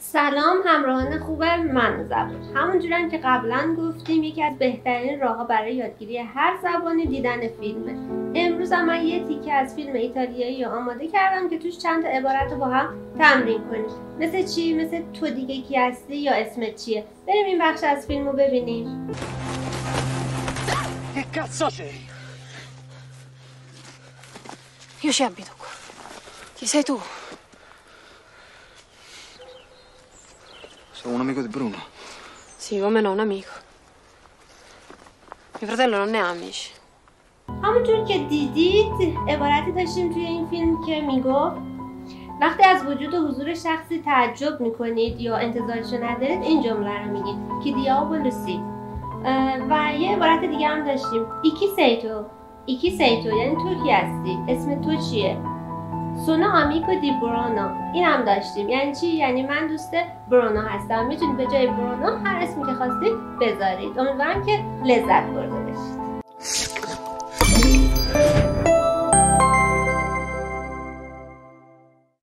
سلام همراهان خوب من زبان. همونجوری که قبلا گفتیم یکی از بهترین راه‌ها برای یادگیری هر زبانی دیدن فیلمه. امروز هم من یه تیکه از فیلم ایتالیایی رو آماده کردم که توش چند تا عبارت رو با هم تمرین کنیم. مثل چی؟ مثل تو دیگه کی هستی یا اسمت چیه؟ بریم این بخش از فیلم رو ببینیم. Che cazzo sei? Io ci abito qua. Chi sei tu? Sono un amico di Bruno. Sì, come no, un amico. Mio fratello non ne ha amici. همونجور که دیدید عبارتی داشتیم توی این فیلم که میگفت وقتی از وجود و حضور شخصی تعجب میکنید یا انتظارشو ندارید این جمله رو میگید که دیابو لوسی. و یه عبارت دیگه هم داشتیم ایکی سیتو یعنی تو کی هستی؟ اسم تو چیه؟ سونا آمیکو دی برونو. این هم داشتیم یعنی چی؟ یعنی من دوست برونو هستم. میتونید به جای برونو هر اسمی که خواستید بذارید. امیدوارم که لذت برده باشید.